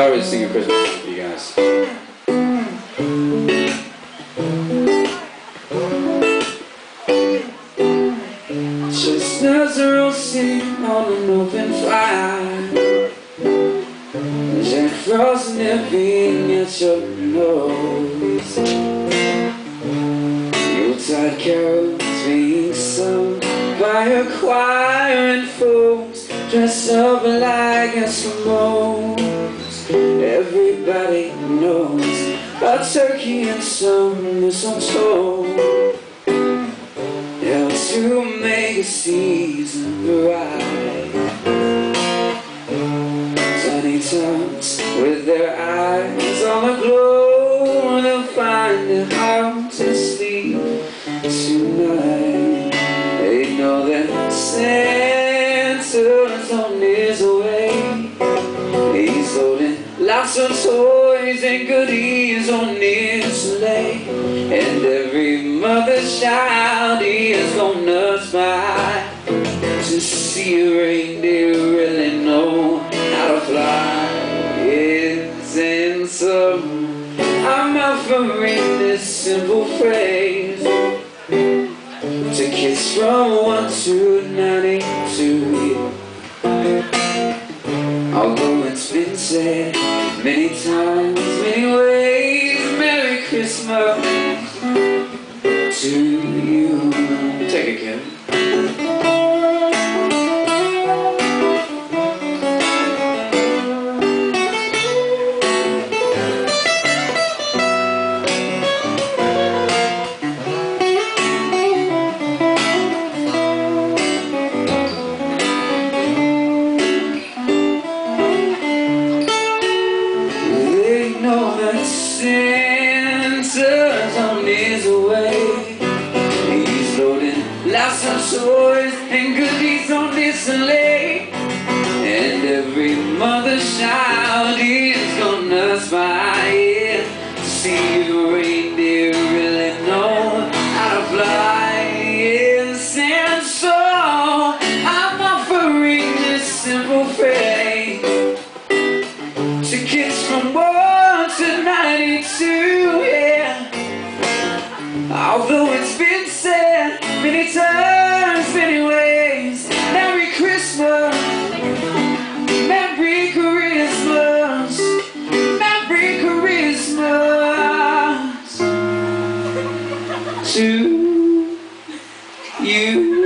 I always sing a Christmas song for you guys. Chestnuts roasting on an open fire, Jack Frost nipping at your nose, Yuletide carols being sung by a choir and folks dressed up like Eskimos. Everybody knows about turkey and some mistletoe, help to make a season bright. Tiny tots with their eyes on aglow, they'll find it hard to sleep tonight. They know that Santa's on his way. He's loading lots of toys and goodies on his sleigh, and every mother's child he is going nuts by to see a reindeer really know how to fly. Yes, and so I'm offering this simple phrase to kids from 1 to 92. Although it's been said many times, many ways, Merry Christmas to you. Take it, kid. Santa's on his way. He's loading lots of toys and goodies on his sleigh, and every mother's child is gonna smile, yeah, to see the reindeer really know how to fly. Yes, and so I'm offering this simple phrase to kids from 1 to 92, yeah. Although it's been said many times, many ways, Merry Christmas, Merry Christmas, Merry Christmas to you.